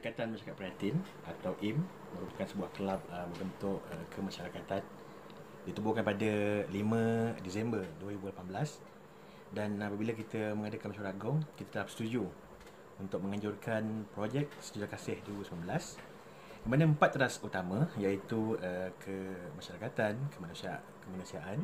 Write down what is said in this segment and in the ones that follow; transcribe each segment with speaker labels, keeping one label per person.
Speaker 1: Ikatan Masyarakat Prihatin atau IM merupakan sebuah kelab berbentuk kemasyarakatan ditubuhkan pada 5 Disember 2018, dan apabila kita mengadakan mesyuarat agung, kita telah bersetuju untuk menganjurkan projek Sejuta Kasih 2019 di mana 4 teras utama iaitu kemasyarakatan, kemanusiaan,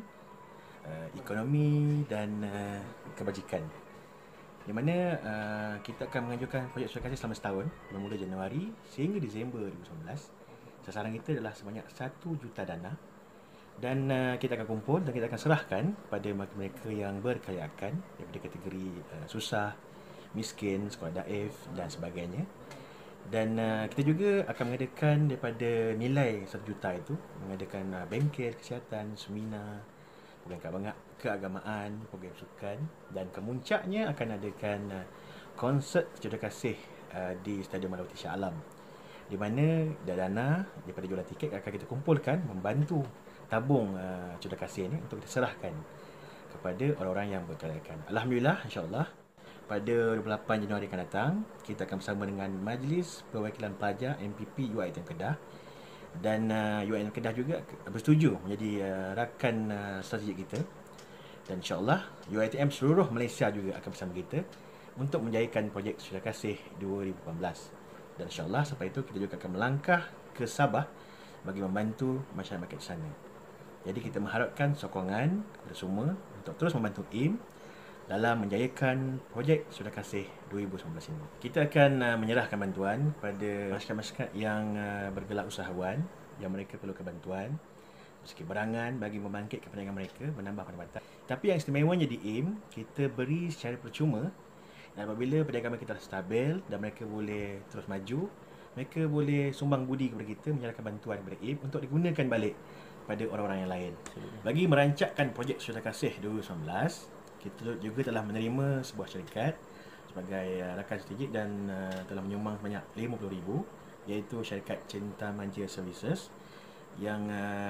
Speaker 1: ekonomi dan kebajikan, di mana kita akan mengajukan projek Sejuta Kasih selama setahun bermula Januari sehingga Disember 2019. Sasaran kita adalah sebanyak 1 juta dana, dan kita akan kumpul dan kita akan serahkan pada mereka yang berkayaan daripada kategori susah, miskin, sekolah daif dan sebagainya. Dan kita juga akan mengadakan daripada nilai 1 juta itu, mengadakan bengkel kesihatan, seminar, program keagamaan, program sukan, dan kemuncaknya akan adakan konsert Sejuta Kasih di Stadium Malawati Shah Alam, di mana dana daripada jualan tiket akan kita kumpulkan membantu tabung Sejuta Kasih ini untuk kita serahkan kepada orang-orang yang berkelayakan. Alhamdulillah, insyaAllah pada 28 Januari akan datang, kita akan bersama dengan Majlis Perwakilan Pelajar MPP UiTM Kedah, dan UiTM Kedah juga bersetuju menjadi rakan strategik kita, dan insyaAllah UiTM seluruh Malaysia juga akan bersama kita untuk menjayakan projek Sejuta Kasih 2018. Dan insyaAllah sampai itu kita juga akan melangkah ke Sabah bagi membantu masyarakat di sana. Jadi kita mengharapkan sokongan kepada semua untuk terus membantu IM dalam menjayakan projek Sejuta Kasih 2019 ini. Kita akan menyerahkan bantuan kepada masyarakat yang bergerak usahawan yang mereka perlukan bantuan sikit berangan bagi membangkitkan perniagaan mereka, menambah pendapatan. Tapi yang istimewanya di IM, kita beri secara percuma, dan apabila perniagaan mereka telah stabil dan mereka boleh terus maju, mereka boleh sumbang budi kepada kita, menyerahkan bantuan kepada IM untuk digunakan balik pada orang-orang yang lain. Bagi merancangkan projek Sejuta Kasih 2019, kita juga telah menerima sebuah syarikat sebagai rakan strategik dan telah menyumbang sebanyak RM50,000, iaitu syarikat Cinta Manja Services yang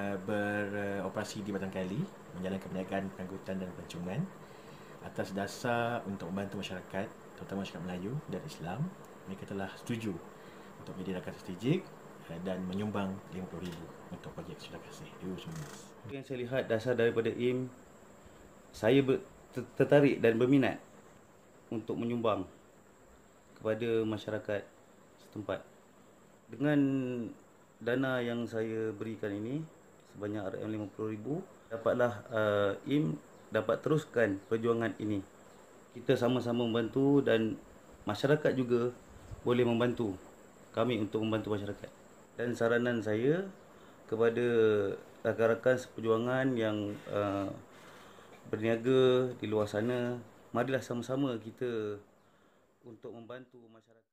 Speaker 1: beroperasi di Batang Kali, menjalankan perniagaan pengangkutan dan pelancongan atas dasar untuk membantu masyarakat, terutama masyarakat Melayu dan Islam. Mereka telah setuju untuk menjadi rakan strategik dan menyumbang RM50,000 untuk projek Sejuta Kasih 2019.
Speaker 2: Yang saya lihat dasar daripada IM, saya tertarik dan berminat untuk menyumbang kepada masyarakat setempat. Dengan dana yang saya berikan ini sebanyak RM50,000, dapatlah IM dapat teruskan perjuangan ini. Kita sama-sama membantu dan masyarakat juga boleh membantu kami untuk membantu masyarakat. Dan saranan saya kepada rakan-rakan seperjuangan yang berniaga di luar sana, marilah sama-sama kita untuk membantu masyarakat.